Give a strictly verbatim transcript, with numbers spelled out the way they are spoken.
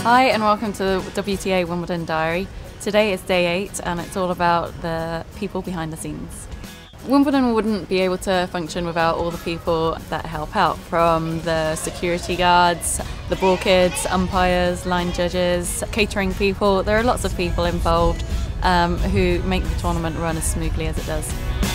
Hi and welcome to the W T A Wimbledon Diary. Today is day eight and it's all about the people behind the scenes. Wimbledon wouldn't be able to function without all the people that help out, from the security guards, the ball kids, umpires, line judges, catering people. There are lots of people involved um, who make the tournament run as smoothly as it does.